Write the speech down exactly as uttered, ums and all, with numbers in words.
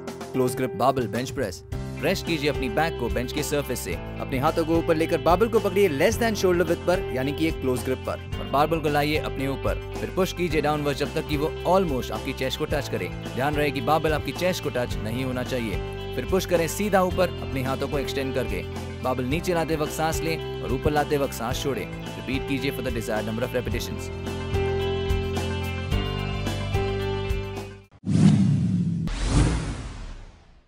Close grip barbell bench press. Rest कीजिए अपनी back को बेंच के सरफेस से। अपने हाथों को ऊपर लेकर बार्बल को पकड़िए लेस देन शोल्डर विड्थ पर, यानी कि एक क्लोज ग्रिप पर, और बार्बल को लाइए अपने ऊपर। फिर पुश कीजिए डाउनवर्ड जब तक कि वो ऑलमोस्ट आपकी चेस्ट को टच करे। ध्यान रहे कि बार्बल आपकी चेस्ट को टच नहीं होना चाहिए। फिर पुश करें सीधा ऊपर अपने हाथों को एक्सटेंड करके। बार्बल नीचे लाते वक्त सांस लें और ऊपर लाते वक्त सांस छोड़ें। रिपीट कीजिए for the desired number of repetitions.